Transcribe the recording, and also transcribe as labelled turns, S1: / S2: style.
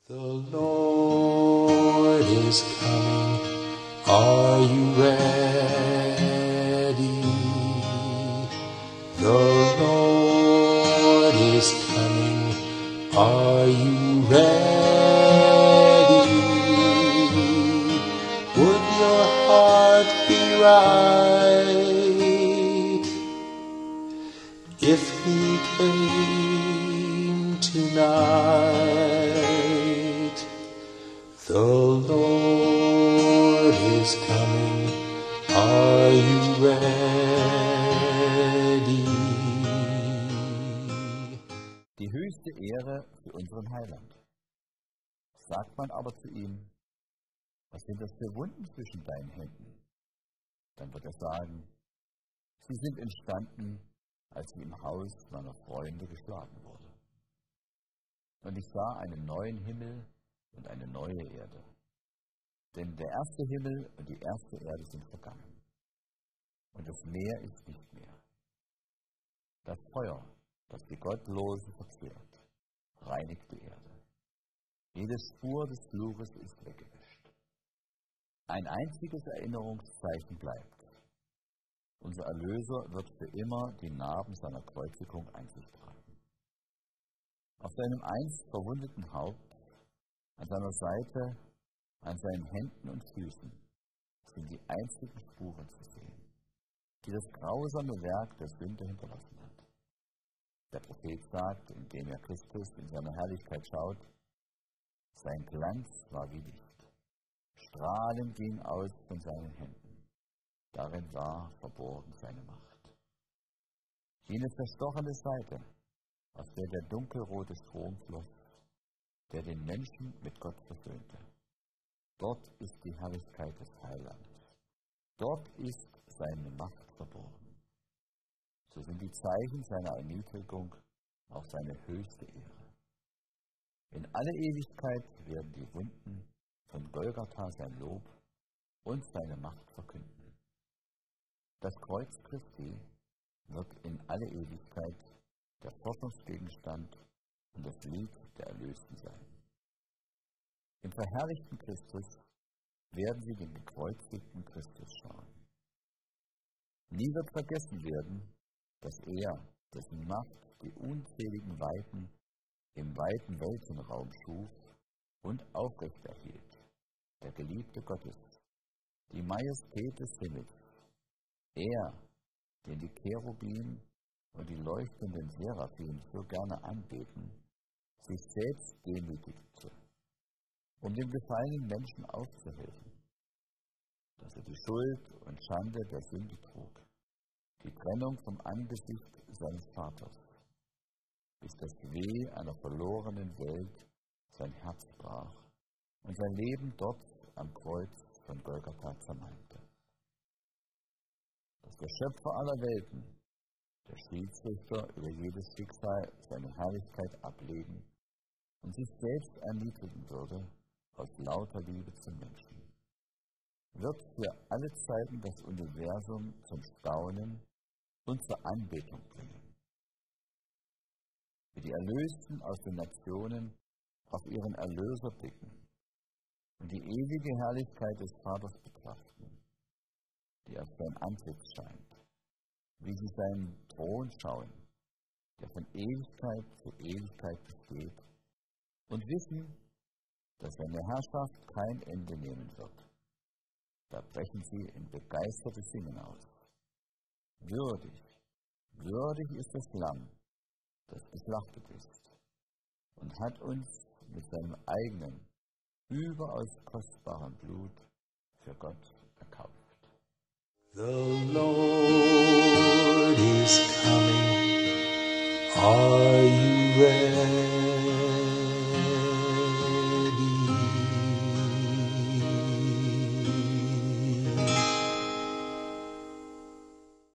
S1: The Lord is coming, are you ready? The Lord is coming, are you ready? Would your heart be right if he came tonight? The Lord is coming, are you ready?
S2: Die höchste Ehre für unseren Heiland. Sagt man aber zu ihm, was sind das für Wunden zwischen deinen Händen? Dann wird er sagen, sie sind entstanden, als ich im Haus meiner Freunde geschlagen wurde. Und ich sah einen neuen Himmel und eine neue Erde. Denn der erste Himmel und die erste Erde sind vergangen. Und das Meer ist nicht mehr. Das Feuer, das die Gottlosen verzehrt, reinigt die Erde. Jede Spur des Fluches ist weggewischt. Ein einziges Erinnerungszeichen bleibt. Unser Erlöser wird für immer die Narben seiner Kreuzigung an sich tragen. Auf seinem einst verwundeten Haupt, an seiner Seite, an seinen Händen und Füßen sind die einzigen Spuren zu sehen, die das grausame Werk der Sünde hinterlassen hat. Der Prophet sagt, indem er Christus in seiner Herrlichkeit schaut, sein Glanz war wie Licht. Strahlen ging aus von seinen Händen. Darin war verborgen seine Macht. Jene verstochene Seite, aus der der dunkelrote Strom floss, der den Menschen mit Gott versöhnte. Dort ist die Herrlichkeit des Heilands. Dort ist seine Macht verborgen. So sind die Zeichen seiner Erniedrigung auch seine höchste Ehre. In alle Ewigkeit werden die Wunden von Golgatha sein Lob und seine Macht verkünden. Das Kreuz Christi wird in alle Ewigkeit der Forschungsgegenstand und das Lied der Erlösten sein. Im verherrlichten Christus werden sie den gekreuzigten Christus schauen. Nie wird vergessen werden, dass er, dessen Macht die unzähligen Weiten im weiten Weltenraum schuf und aufrechterhielt, der Geliebte Gottes, die Majestät des Himmels, er, den die Cherubim und die leuchtenden Seraphim so gerne anbeten, sich selbst demütigte, um dem gefallenen Menschen aufzuhelfen, dass er die Schuld und Schande der Sünde trug, die Trennung vom Angesicht seines Vaters, bis das Weh einer verlorenen Welt sein Herz brach und sein Leben dort am Kreuz von Golgatha zermalmte. Dass der Schöpfer aller Welten, der Schiedsrichter über jedes Schicksal, seine Herrlichkeit ablegen und sich selbst erniedrigen würde, aus lauter Liebe zum Menschen, wird für alle Zeiten das Universum zum Staunen und zur Anbetung bringen. Wie die Erlösten aus den Nationen auf ihren Erlöser blicken und die ewige Herrlichkeit des Vaters betrachten, die auf sein Antlitz scheint, wie sie seinen Thron schauen, der von Ewigkeit zu Ewigkeit besteht, und wissen, dass seine Herrschaft kein Ende nehmen wird. Da brechen sie in begeistertes Singen aus. Würdig, würdig ist das Lamm, das geschlachtet ist, und hat uns mit seinem eigenen, überaus kostbaren Blut für Gott erkauft.
S1: The Lord